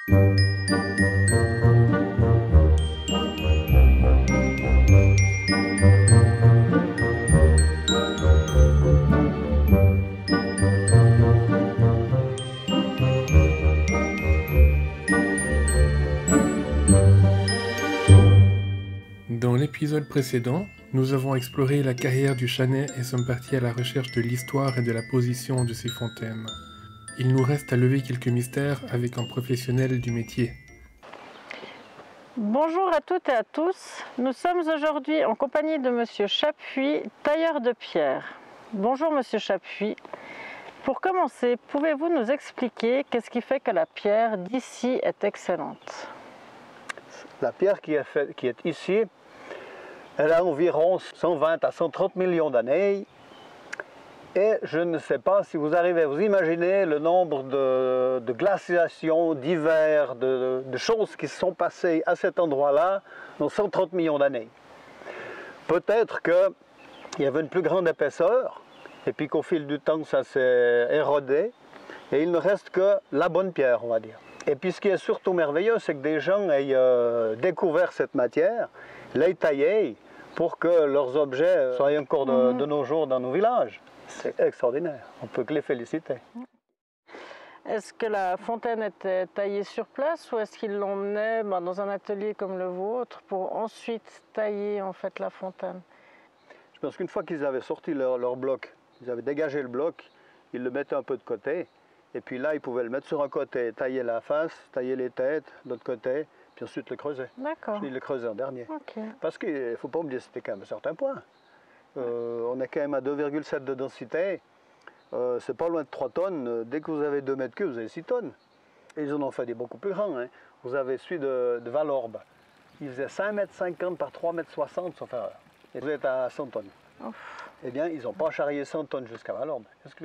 Dans l'épisode précédent, nous avons exploré la carrière du Chanet et sommes partis à la recherche de l'histoire et de la position de ces fontaines. Il nous reste à lever quelques mystères avec un professionnel du métier. Bonjour à toutes et à tous. Nous sommes aujourd'hui en compagnie de Monsieur Chapuis, tailleur de pierre. Bonjour Monsieur Chapuis. Pour commencer, pouvez-vous nous expliquer qu'est-ce qui fait que la pierre d'ici est excellente? La pierre qui est ici, elle a environ 120 à 130 millions d'années. Et je ne sais pas si vous arrivez à vous imaginer le nombre de glaciations, d'hivers, de choses qui se sont passées à cet endroit-là dans 130 millions d'années. Peut-être qu'il y avait une plus grande épaisseur, et puis qu'au fil du temps, ça s'est érodé, et il ne reste que la bonne pierre, on va dire. Et puis ce qui est surtout merveilleux, c'est que des gens aient découvert cette matière, l'aient taillée, pour que leurs objets soient encore de nos jours dans nos villages. C'est extraordinaire, on ne peut que les féliciter. Est-ce que la fontaine était taillée sur place ou est-ce qu'ils l'emmenaient dans un atelier comme le vôtre pour ensuite tailler en fait la fontaine? Je pense qu'une fois qu'ils avaient sorti leur bloc, ils avaient dégagé le bloc, ils le mettaient un peu de côté, et puis là ils pouvaient le mettre sur un côté, tailler la face, tailler les têtes, de l'autre côté, puis ensuite le creuser. D'accord. Ils le creusaient en dernier. Okay. Parce qu'il ne faut pas oublier, c'était quand même un certain point. On est quand même à 2,7 de densité, c'est pas loin de 3 tonnes. Dès que vous avez 2 mètres cubes, vous avez 6 tonnes. Et ils en ont fait des beaucoup plus grands. Hein. Vous avez celui de Valorbe, il faisait 5,50 m par 3,60 m sauf erreur. Et vous êtes à 100 tonnes. Ouf. Eh bien, ils n'ont pas charrié 100 tonnes jusqu'à Valorbe.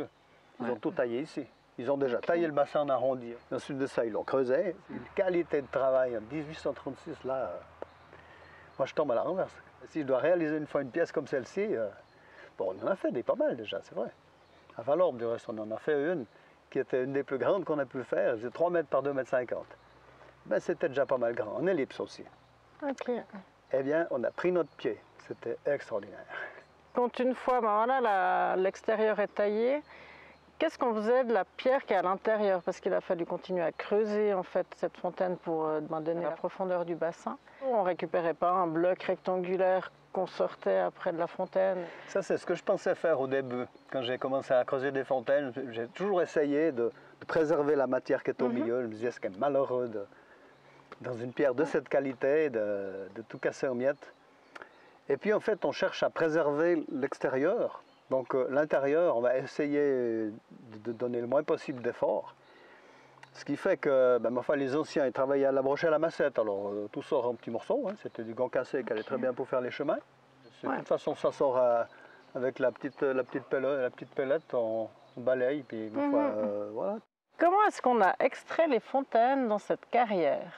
Ils ont tout taillé ici. Ils ont déjà taillé le bassin en arrondi. Ensuite de ça, ils l'ont creusé. Une qualité de travail en 1836, là, moi je tombe à la renverse. Si je dois réaliser une fois une pièce comme celle-ci, bon, on en a fait des pas mal déjà, c'est vrai. À Valorbe, du reste, on en a fait une qui était une des plus grandes qu'on a pu faire. Elle faisait 3 mètres par 2,50 m. Ben, c'était déjà pas mal grand, en ellipse aussi. Ok. Eh bien, on a pris notre pied. C'était extraordinaire. Quand une fois, voilà, l'extérieur est taillé, qu'est-ce qu'on faisait de la pierre qui est à l'intérieur? Parce qu'il a fallu continuer à creuser en fait cette fontaine pour donner la profondeur du bassin. On ne récupérait pas un bloc rectangulaire qu'on sortait après de la fontaine. Ça, c'est ce que je pensais faire au début. Quand j'ai commencé à creuser des fontaines, j'ai toujours essayé de préserver la matière qui est au milieu. Je me disais, c'est quand même malheureux dans une pierre de cette qualité de tout casser en miettes. Et puis en fait, on cherche à préserver l'extérieur. Donc l'intérieur, on va essayer de donner le moins possible d'efforts. Ce qui fait que les anciens ils travaillaient à la broche et à la massette. Alors tout sort en petits morceaux. Hein. C'était du gant cassé qui allait très bien pour faire les chemins. De toute façon, ça sort avec la petite pellette, on balaye. Puis, voilà. Comment est-ce qu'on a extrait les fontaines dans cette carrière?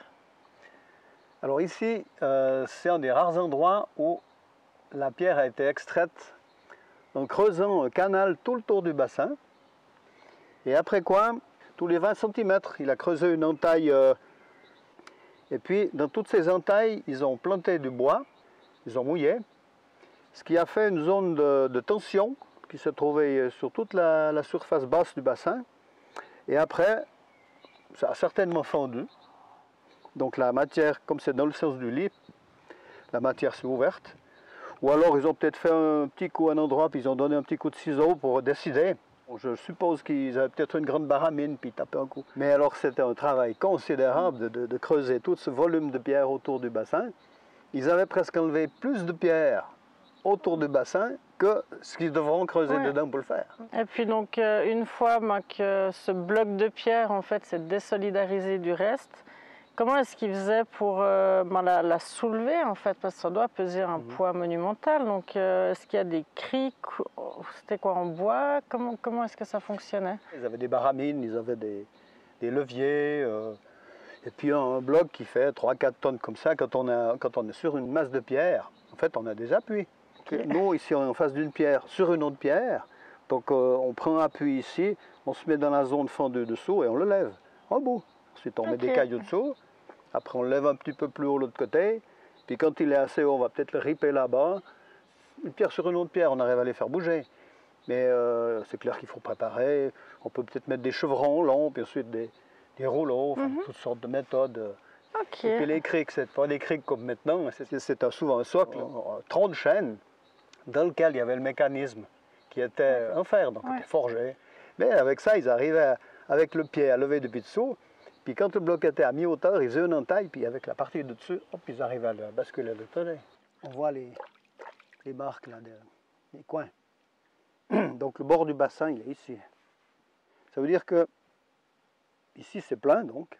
Alors ici, c'est un des rares endroits où la pierre a été extraite en creusant un canal tout le tour du bassin. Et après quoi, tous les 20 cm, il a creusé une entaille. Et puis, dans toutes ces entailles, ils ont planté du bois, ils ont mouillé, ce qui a fait une zone de tension qui se trouvait sur toute la surface basse du bassin. Et après, ça a certainement fendu. Donc la matière, comme c'est dans le sens du lit, la matière s'est ouverte. Ou alors ils ont peut-être fait un petit coup à un endroit, puis ils ont donné un petit coup de ciseau pour décider. Je suppose qu'ils avaient peut-être une grande baramine, puis ils tapaient un coup. Mais alors c'était un travail considérable de creuser tout ce volume de pierre autour du bassin. Ils avaient presque enlevé plus de pierre autour du bassin que ce qu'ils devront creuser dedans pour le faire. Et puis donc une fois que ce bloc de pierre en fait s'est désolidarisé du reste, comment est-ce qu'ils faisaient pour la soulever en fait? Parce que ça doit peser un poids monumental. Donc est-ce qu'il y a des crics? C'était quoi, en bois? Comment est-ce que ça fonctionnait? Ils avaient des baramines, ils avaient des leviers. Et puis un bloc qui fait 3-4 tonnes comme ça, quand on est sur une masse de pierre, en fait on a des appuis. Okay. Nous ici on est en face d'une pierre sur une autre pierre, donc on prend appui ici, on se met dans la zone fendue dessous et on le lève en bout. Ensuite, on met des cailloux dessous. Après, on le lève un petit peu plus haut l'autre côté. Puis quand il est assez haut, on va peut-être le riper là-bas. Une pierre sur une autre pierre, on arrive à les faire bouger. Mais c'est clair qu'il faut préparer. On peut peut-être mettre des chevrons longs, puis ensuite des rouleaux, enfin, toutes sortes de méthodes. Okay. Et puis les criques, c'est pas des criques comme maintenant, c'est souvent un socle, un tronc de chêne, dans lequel il y avait le mécanisme qui était en fer, donc il était forgé. Mais avec ça, ils arrivaient, avec le pied à lever depuis dessous. Puis quand le bloc était à mi-hauteur, ils faisaient une entaille, puis avec la partie de dessus, hop, ils arrivaient à le basculer de l'autre côté. On voit les marques, là, les coins. Donc le bord du bassin, il est ici. Ça veut dire que ici, c'est plein, donc.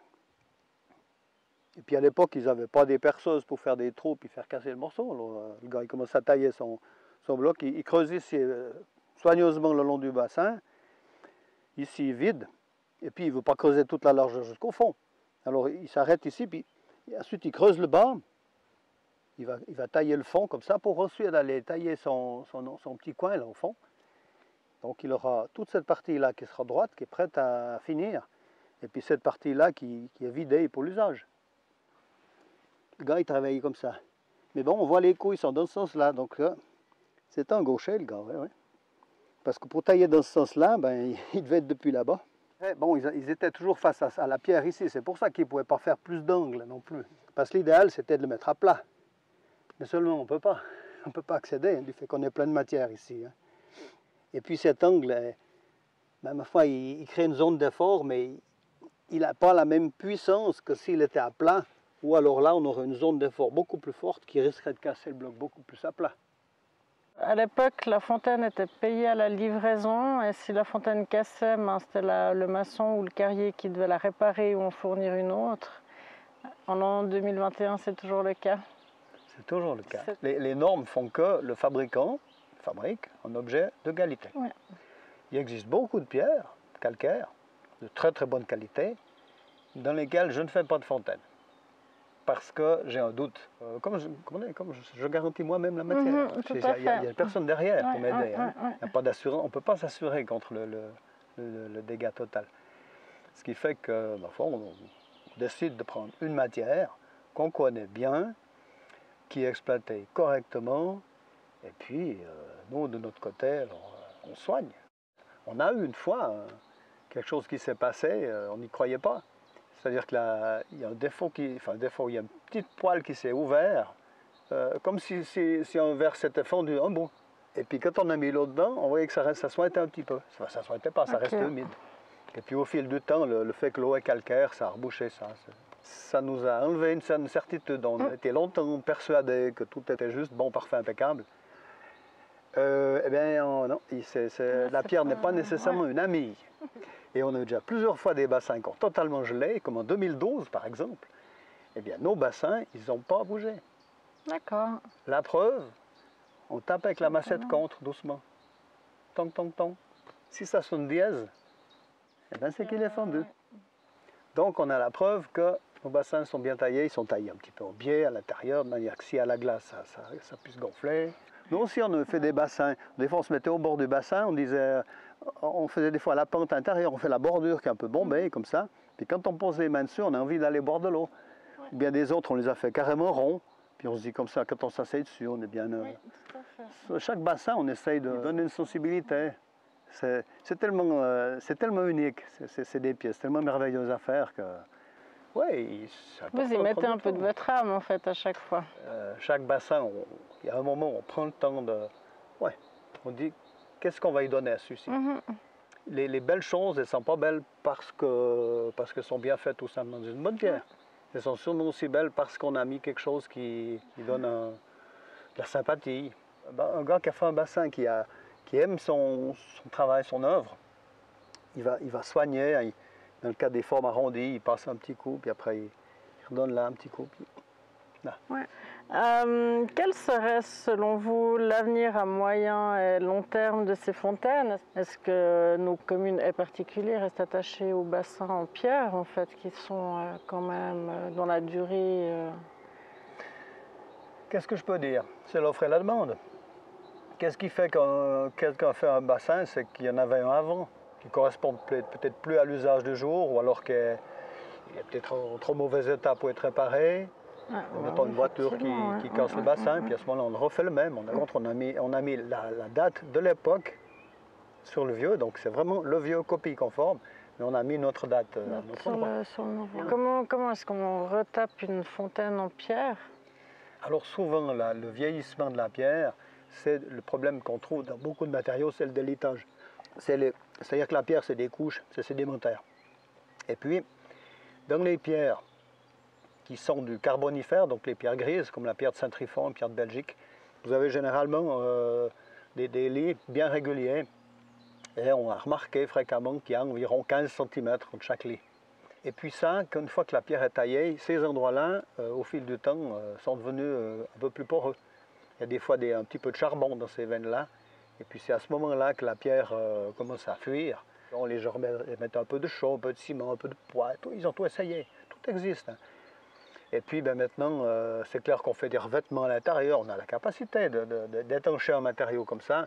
Et puis à l'époque, ils n'avaient pas des perceuses pour faire des trous puis faire casser le morceau. Alors, le gars, il commence à tailler son bloc. Il creuse ici soigneusement le long du bassin. Ici, vide. Et puis, il ne veut pas creuser toute la largeur jusqu'au fond. Alors, il s'arrête ici, puis ensuite, il creuse le bas. Il va tailler le fond comme ça pour ensuite aller tailler son petit coin là au fond. Donc, il aura toute cette partie-là qui sera droite, qui est prête à finir. Et puis, cette partie-là qui est vidée pour l'usage. Le gars, il travaille comme ça. Mais bon, on voit les coups, ils sont dans ce sens-là. Donc là, c'est un gaucher, le gars. Ouais. Parce que pour tailler dans ce sens-là, ben, il devait être depuis là-bas. Bon, ils étaient toujours face à la pierre ici. C'est pour ça qu'ils ne pouvaient pas faire plus d'angles non plus. Parce que l'idéal, c'était de le mettre à plat. Mais seulement, on ne peut pas. On ne peut pas accéder, du fait qu'on ait plein de matière ici. Et puis cet angle, ben, ma foi, il crée une zone d'effort, mais il n'a pas la même puissance que s'il était à plat. Ou alors là, on aurait une zone d'effort beaucoup plus forte qui risquerait de casser le bloc beaucoup plus à plat. À l'époque, la fontaine était payée à la livraison, et si la fontaine cassait, ben, c'était le maçon ou le carrier qui devait la réparer ou en fournir une autre. En l'an 2021, c'est toujours le cas? C'est toujours le cas. Les normes font que le fabricant fabrique un objet de qualité. Ouais. Il existe beaucoup de pierres calcaires, de très très bonne qualité, dans lesquelles je ne fais pas de fontaine. Parce que j'ai un doute. Comme je garantis moi-même la matière. Il n'y a personne derrière pour m'aider. Il n'y a pas d'assurance. On ne peut pas s'assurer contre le dégât total. Ce qui fait que, on décide de prendre une matière qu'on connaît bien, qui est exploitée correctement, et puis, nous, de notre côté, on soigne. On a eu une fois quelque chose qui s'est passé, on n'y croyait pas. C'est-à-dire qu'il y a un défaut, il y a une petite poêle qui s'est ouverte, comme si un verre s'était fondu un bout. Et puis quand on a mis l'eau dedans, on voyait que ça sointait un petit peu. Ça ne sointait pas, ça restait humide. Et puis au fil du temps, le fait que l'eau est calcaire, ça a rebouché ça. Ça nous a enlevé une certitude. On était longtemps persuadés que tout était juste bon, parfait, impeccable. Eh bien non, la pierre n'est pas nécessairement une amie. Et on a eu déjà plusieurs fois des bassins qui ont totalement gelé, comme en 2012 par exemple. Eh bien, nos bassins, ils n'ont pas bougé. D'accord. La preuve, on tape avec la massette contre, doucement. Tong, tong, tong. Si ça sonne dièse, eh bien, c'est qu'il est fendu. Donc, on a la preuve que nos bassins sont bien taillés. Ils sont taillés un petit peu au biais, à l'intérieur, de manière que si à la glace, ça puisse gonfler. Nous aussi, on a fait des bassins. Des fois, on se mettait au bord du bassin, on faisait des fois la pente intérieure, on fait la bordure qui est un peu bombée, comme ça. Puis quand on pose les mains dessus, on a envie d'aller boire de l'eau. Ou bien des autres, on les a fait carrément ronds. Puis on se dit comme ça, quand on s'assied dessus, on est bien... Chaque bassin, on essaye de donner une sensibilité. C'est tellement unique, c'est des pièces tellement merveilleuses à faire que... Oui, vous y mettez un peu de votre âme en fait à chaque fois. Chaque bassin, il y a un moment où on prend le temps de... Ouais, on dit, qu'est-ce qu'on va y donner à celui-ci? Les belles choses, elles ne sont pas belles parce qu'elles sont bien faites tout simplement d'une bonne pierre. Elles sont sûrement aussi belles parce qu'on a mis quelque chose qui donne de la sympathie. Un gars qui a fait un bassin, qui aime son travail, son œuvre, il va soigner. Dans le cas des formes arrondies, il passe un petit coup, puis après il redonne là un petit coup. Puis là. Ouais. Quel serait, selon vous, l'avenir à moyen et long terme de ces fontaines? Est-ce que nos communes et particuliers restent attachés aux bassins en pierre, en fait, qui sont quand même dans la durée Qu'est-ce que je peux dire? C'est l'offre et la demande. Qu'est-ce qui fait quand quelqu'un fait un bassin? C'est qu'il y en avait un avant, qui correspond peut-être plus à l'usage du jour, ou alors qu'il il est peut-être en trop mauvais état pour être réparé. Ouais, Mettons une voiture qui casse le bassin, puis à ce moment-là, on le refait le même. On a mis la date de l'époque sur le vieux, donc c'est vraiment le vieux copie conforme, mais on a mis notre date à notre endroit. Sur le nouveau. Comment est-ce qu'on retape une fontaine en pierre? Alors souvent, le vieillissement de la pierre, c'est le problème qu'on trouve dans beaucoup de matériaux, c'est le délitage. C'est-à-dire que la pierre, c'est des couches, c'est sédimentaire. Et puis, dans les pierres qui sont du carbonifère, donc les pierres grises, comme la pierre de Saint-Trifon, la pierre de Belgique, vous avez généralement des lits bien réguliers. Et on a remarqué fréquemment qu'il y a environ 15 cm entre chaque lit. Et puis ça, une fois que la pierre est taillée, ces endroits-là, au fil du temps, sont devenus un peu plus poreux. Il y a des fois un petit peu de charbon dans ces veines-là. Et puis c'est à ce moment-là que la pierre commence à fuir. On les met un peu de chaux, un peu de ciment, un peu de poids. Ils ont tout essayé. Tout existe. Hein. Et puis maintenant, c'est clair qu'on fait des revêtements à l'intérieur. On a la capacité d'étancher un matériau comme ça.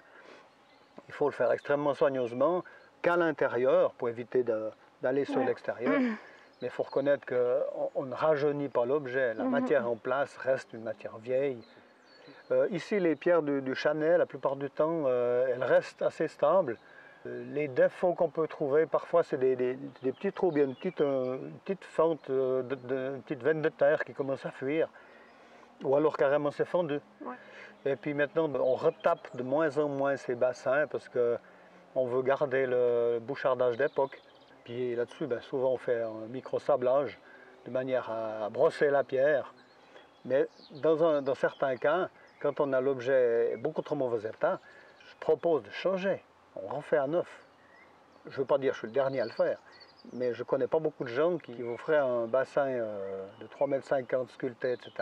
Il faut le faire extrêmement soigneusement qu'à l'intérieur pour éviter d'aller sur l'extérieur. Mais il faut reconnaître qu'on ne rajeunit pas l'objet. La matière en place reste une matière vieille. Ici, les pierres du Chanet, la plupart du temps, elles restent assez stables. Les défauts qu'on peut trouver, parfois, c'est des petits trous, bien une petite fente, une petite veine de terre qui commence à fuir. Ou alors carrément c'est fendu. Ouais. Et puis maintenant, on retape de moins en moins ces bassins parce qu'on veut garder le bouchardage d'époque. Puis là-dessus, souvent on fait un micro-sablage de manière à brosser la pierre. Mais dans certains cas, quand on a l'objet beaucoup trop mauvais état, je propose de changer. On refait à neuf. Je ne veux pas dire que je suis le dernier à le faire, mais je ne connais pas beaucoup de gens qui vous feraient un bassin de 3,50 m sculpté, etc.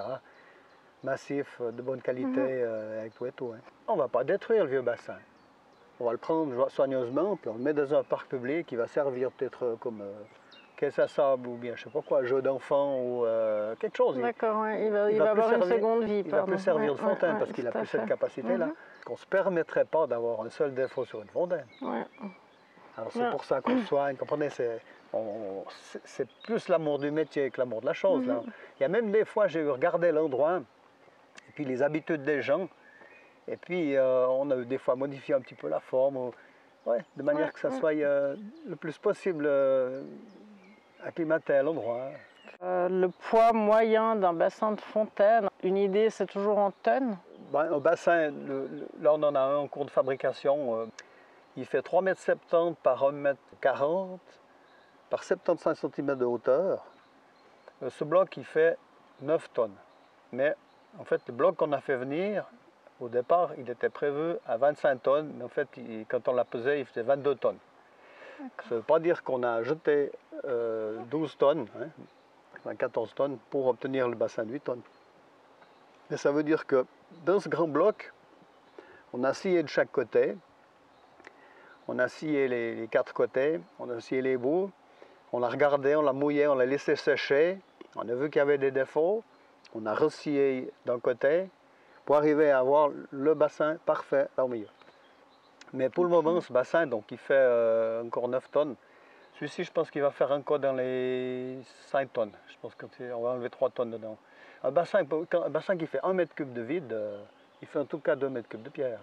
Massif, de bonne qualité, avec tout et tout. Hein. On ne va pas détruire le vieux bassin. On va le prendre soigneusement, puis on le met dans un parc public qui va servir peut-être comme caisse à sable ou bien je sais pas quoi, jeu d'enfant ou quelque chose. D'accord, ouais. il va avoir une seconde vie. Il va plus servir de fontaine parce qu'il a plus cette capacité-là. Qu'on ne se permettrait pas d'avoir un seul défaut sur une fontaine. Alors c'est pour ça qu'on soigne, comprenez, c'est plus l'amour du métier que l'amour de la chose. Là. Il y a même des fois, j'ai regardé l'endroit, et puis les habitudes des gens, et puis on a des fois modifié un petit peu la forme, de manière que ça soit le plus possible acclimaté à l'endroit. Le poids moyen d'un bassin de fontaine, une idée, c'est toujours en tonnes? Un bassin, là on en a un en cours de fabrication, il fait 3,70 m par 1,40 m par 75 cm de hauteur. Ce bloc, il fait 9 tonnes. Mais en fait, le bloc qu'on a fait venir, au départ, il était prévu à 25 tonnes, mais en fait, quand on l'a pesé, il faisait 22 tonnes. Ça ne veut pas dire qu'on a jeté 12 tonnes, 14 tonnes, pour obtenir le bassin de 8 tonnes. Mais ça veut dire que dans ce grand bloc, on a scié de chaque côté, on a scié les 4 côtés, on a scié les bouts, on l'a regardé, on l'a mouillé, on l'a laissé sécher, on a vu qu'il y avait des défauts, on a resscié d'un côté pour arriver à avoir le bassin parfait là au milieu. Mais pour le moment, ce bassin, donc, il fait encore 9 tonnes. Celui-ci, je pense qu'il va faire encore dans les 5 tonnes. Je pense qu'on va enlever 3 tonnes dedans. Un bassin qui fait 1 mètre cube de vide, il fait en tout cas 2 mètres cubes de pierre.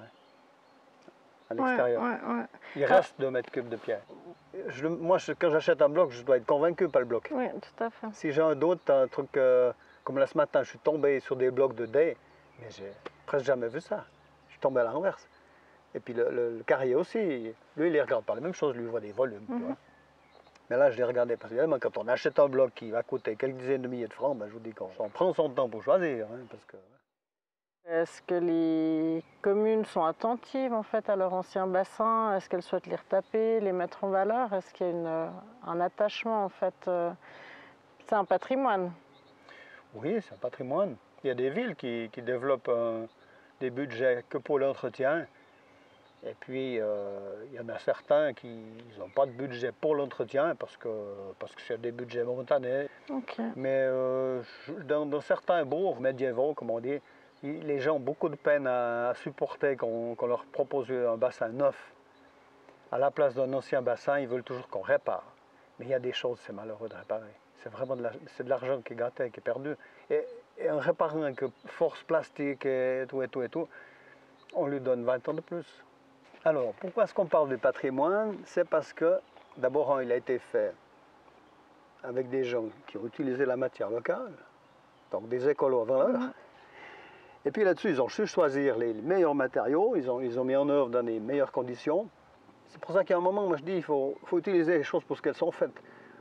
À l'extérieur. Il reste 2 mètres cubes de pierre. Moi, quand j'achète un bloc, je dois être convaincu par le bloc. Oui, tout à fait. Si j'ai un truc, comme là ce matin, je suis tombé sur des blocs de dés, mais j'ai presque jamais vu ça. Je suis tombé à l'inverse. Et puis le carrier aussi, lui, il les regarde pas la même chose, lui, il voit des volumes. Tu vois. Mais là, je les regardais parce que évidemment, quand on achète un bloc qui va coûter quelques dizaines de milliers de francs, je vous dis qu'on prend son temps pour choisir. Parce que... Est-ce que les communes sont attentives en fait à leur ancien bassin? Est-ce qu'elles souhaitent les retaper, les mettre en valeur? Est-ce qu'il y a un attachement en fait? C'est un patrimoine. Oui, c'est un patrimoine. Il y a des villes qui développent des budgets que pour l'entretien. Et puis, il y en a certains qui n'ont pas de budget pour l'entretien parce que c'est des budgets momentanés. Okay. Mais dans certains bourgs médiévaux, comme on dit, les gens ont beaucoup de peine à supporter qu'on leur propose un bassin neuf. À la place d'un ancien bassin, ils veulent toujours qu'on répare. Mais il y a des choses, c'est malheureux de réparer. C'est vraiment de l'argent qui est gâté, qui est perdu. Et en réparant avec force plastique et tout, on lui donne 20 ans de plus. Alors, pourquoi est-ce qu'on parle du patrimoine? C'est parce que, d'abord, il a été fait avec des gens qui ont utilisé la matière locale, donc des écolos avant l'heure. Et puis là-dessus, ils ont su choisir les meilleurs matériaux, ils ont mis en œuvre dans les meilleures conditions. C'est pour ça qu'à un moment, moi je dis, il faut utiliser les choses pour ce qu'elles sont faites.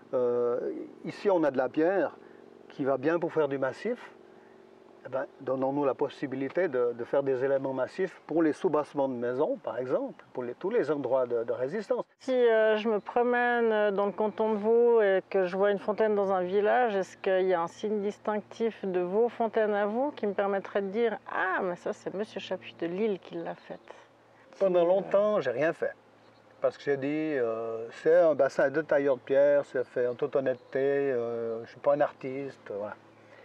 Ici, on a de la pierre qui va bien pour faire du massif. Eh ben, donnons-nous la possibilité de faire des éléments massifs pour les soubassements de maisons, par exemple, pour tous les endroits de résistance. Si je me promène dans le canton de Vaud et que je vois une fontaine dans un village, est-ce qu'il y a un signe distinctif de vos fontaines à vous qui me permettrait de dire « Ah, mais ça, c'est Monsieur Chapuis de Lille qui l'a faite ». Pendant longtemps, j'ai rien fait. Parce que j'ai dit, c'est un bassin de tailleur de pierre, c'est fait en toute honnêteté, je ne suis pas un artiste, voilà.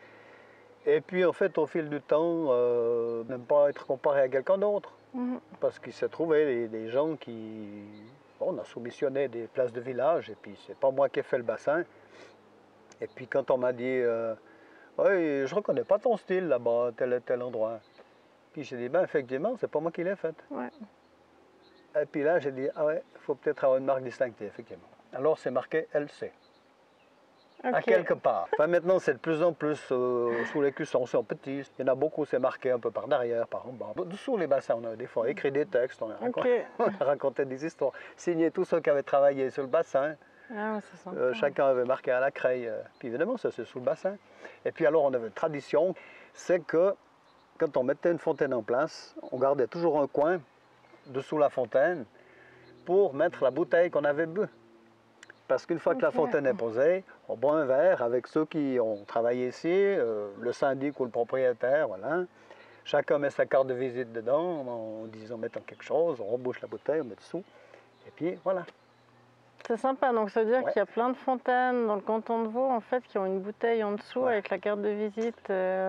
Et puis en fait, au fil du temps, n'aime pas être comparé à quelqu'un d'autre. Parce qu'il s'est trouvé des gens qui... Bon, on a soumissionné des places de village, et puis c'est pas moi qui ai fait le bassin. Et puis quand on m'a dit, oui, je reconnais pas ton style là-bas, tel et tel endroit. Puis j'ai dit, ben effectivement, c'est pas moi qui l'ai fait. Ouais. Et puis là, j'ai dit, ah ouais, il faut peut-être avoir une marque distinctive, effectivement. Alors c'est marqué LC. Okay. À quelque part. Enfin, maintenant, c'est de plus en plus sous les cuissons, c'est en petit. Il y en a beaucoup, c'est marqué un peu par derrière, par en bas. Dessous les bassins, on a des fois écrit des textes, on a raconté des histoires. Signé tous ceux qui avaient travaillé sur le bassin. Ah, chacun avait marqué à la craie. Puis évidemment, ça c'est sous le bassin. Et puis alors, on avait une tradition, c'est que quand on mettait une fontaine en place, on gardait toujours un coin dessous la fontaine pour mettre la bouteille qu'on avait bu. Parce qu'une fois que la fontaine est posée, on boit un verre avec ceux qui ont travaillé ici, le syndic ou le propriétaire, voilà. Chacun met sa carte de visite dedans, en disant, mettant quelque chose, on rebouche la bouteille, on met dessous, et puis voilà. C'est sympa, donc ça veut dire qu'il y a plein de fontaines dans le canton de Vaud, en fait, qui ont une bouteille en dessous avec la carte de visite,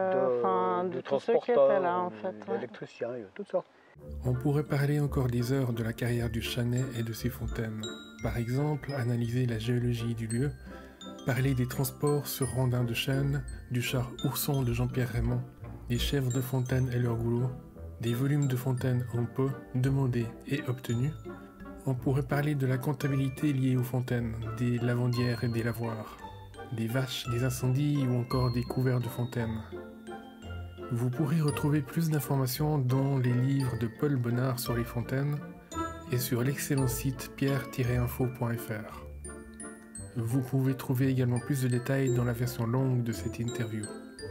de tous ceux qui étaient là, en fait. D'électriciens, il y a toutes sortes. On pourrait parler encore des heures de la carrière du Chanet et de ses fontaines. Par exemple, analyser la géologie du lieu, parler des transports sur rondins de chêne, du char ourson de Jean-Pierre Raymond, des chèvres de fontaine et leur goulot, des volumes de fontaines en peu, demandés et obtenus. On pourrait parler de la comptabilité liée aux fontaines, des lavandières et des lavoirs, des vaches, des incendies ou encore des couverts de fontaines. Vous pourrez retrouver plus d'informations dans les livres de Paul Bonnard sur les fontaines et sur l'excellent site pierre-info.fr. Vous pouvez trouver également plus de détails dans la version longue de cette interview.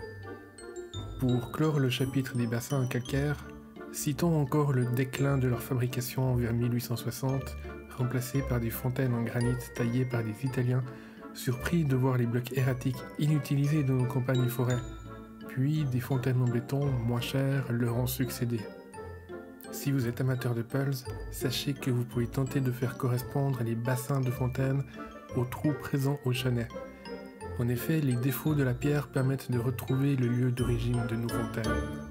Pour clore le chapitre des bassins en calcaire, citons encore le déclin de leur fabrication vers 1860, remplacé par des fontaines en granit taillées par des Italiens, surpris de voir les blocs erratiques inutilisés dans nos campagnes et forêts. Puis des fontaines en béton moins chères leur ont succédé. Si vous êtes amateur de puzzles, sachez que vous pouvez tenter de faire correspondre les bassins de fontaines aux trous présents au Chanet. En effet, les défauts de la pierre permettent de retrouver le lieu d'origine de nos fontaines.